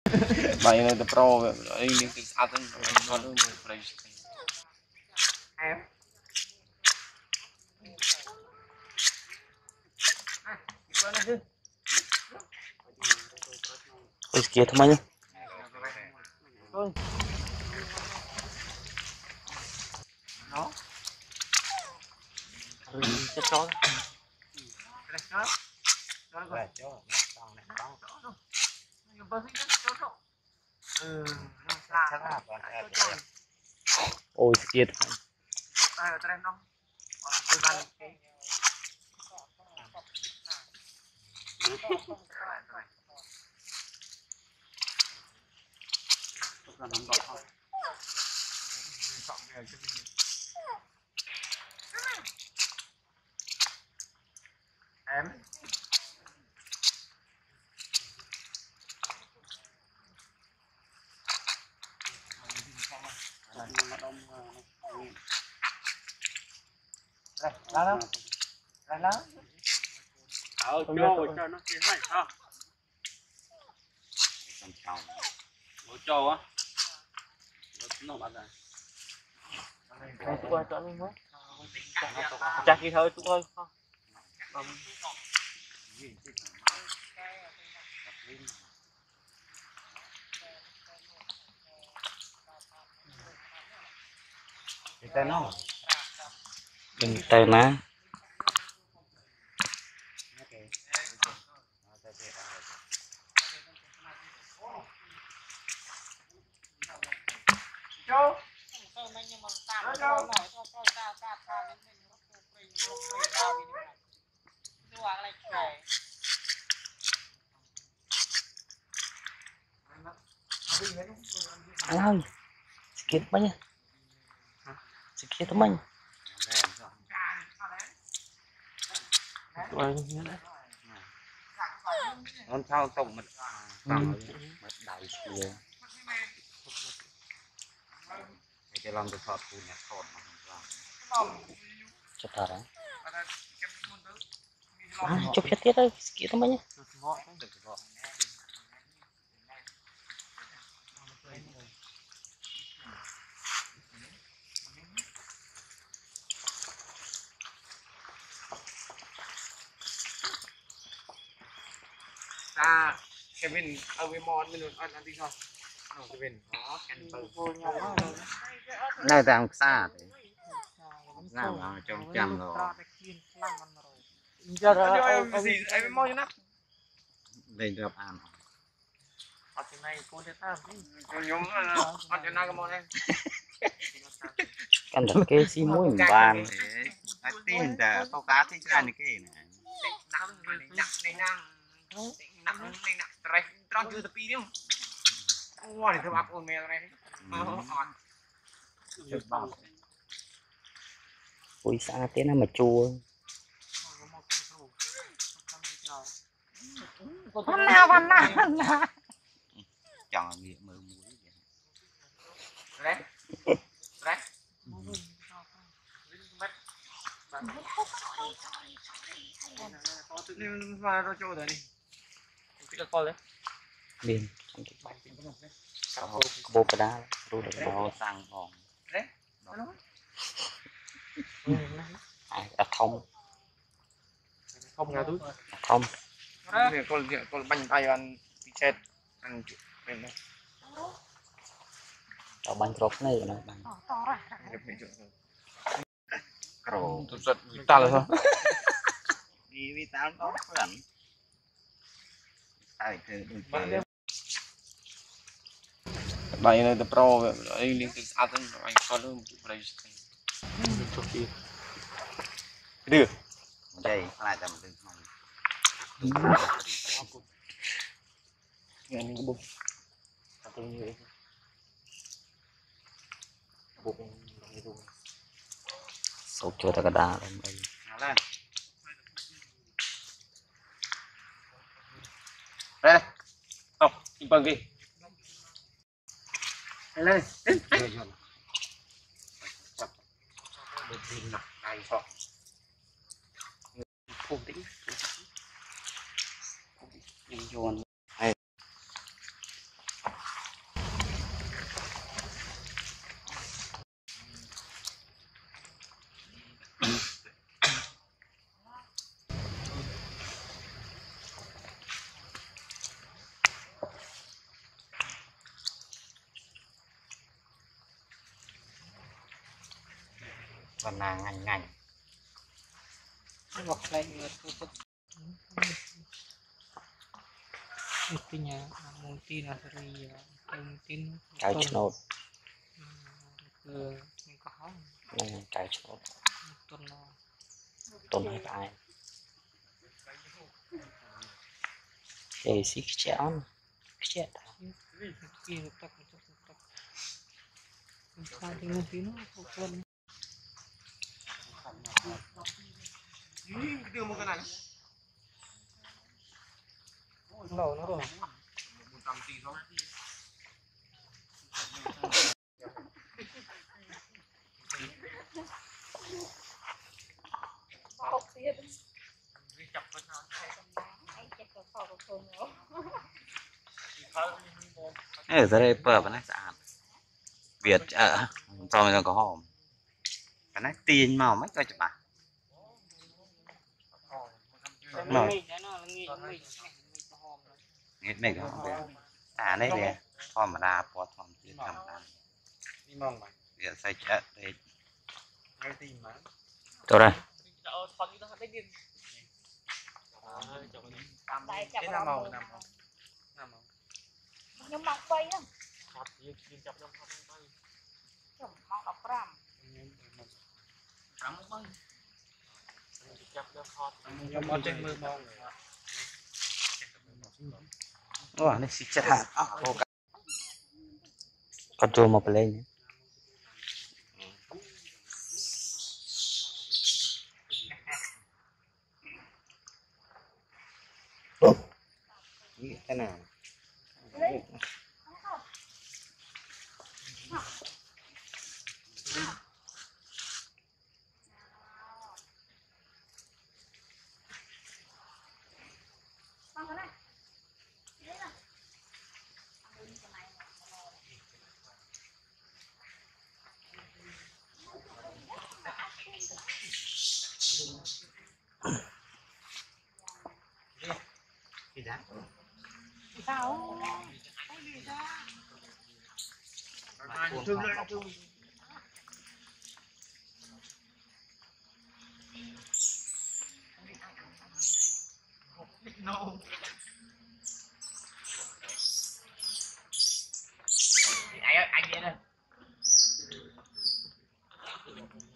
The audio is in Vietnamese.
Bạn này tập pro ấy liên tục sát lên nó luôn phải em Ôi kia thôi nhá. nó Chết chó. Ôi kia thôi. em lá đó lá cho nó kia này không bố trâu á nó bắt ra Qua chỗ luôn chắc đi thôi chúng thôi. tên nó Đừng tay má. Alam, sikit pa niya. Sikit naman. con sao tổng mật Đại siya. để làm được thọt phun thọt Cetara. Chụp chết tiết thôi, sikit naman niya. ta Kevin ở với Mon mình ăn ăn đi thôi Kevin này đang xa làm vào trong chăm rồi giờ rồi gì em Mon chứ đây được ăn ở trên này cô sẽ làm nhóm ở trên này cái Mon em Kan được cái xi mũi bàn. tin là câu cá thích ra này cái này nặng này trong chưa tập đi không wow thì các bạn mèo này Ui xa tiết nó mà chua. Văn na chọn nghĩa mơ muối đấy đấy nên vào nó trôi rồi đi cái con đấy Bin. Bố cái đá. Rồi được bao sang còn đấy à thông. không nhà túi Thông. con bánh tay ăn chết ăn bên đây Ở bánh rốt này nó bánh. Caro tôi giật ta là sao đi vì tao nó phản ai từ bạn này tập pro ấy liên tục sát lên anh có luôn đây được đây lại tầm từ nghe mình bụng Sốt chưa ta cái đá lên đây. đây không im bằng gì lên không tĩnh Đi vô ăn. วันนางง่าย Hoặc là người tôi Intinya mungkin asli ya mungkin ๆ cài chốt ke kahong นั่น cài chốt tuần nào ต้นให้ตายเฮ้ยสิเจ้าเจ้า kia tak sao thì nó tí nó không tuần đưa một cái này lâu nó rồi 100 tỷ thôi giờ đây bờ bên này sạch Việt ở trong này có hòm cái này tiền màu mấy coi chụp à nó nghĩ nó nghĩ hết này có à đây nè hòm mà đa bỏ hòm tiền cầm đá đi mong mày Việt xây chết đấy ngay tìm mà tôi đây cái nam màu nam màu nhưng mà quay á chồng mong đọc ram nhưng mà trên mưa mong Wah, ini si cerah. Kau mau beli? Ini cái nào? sao no anh vậy nè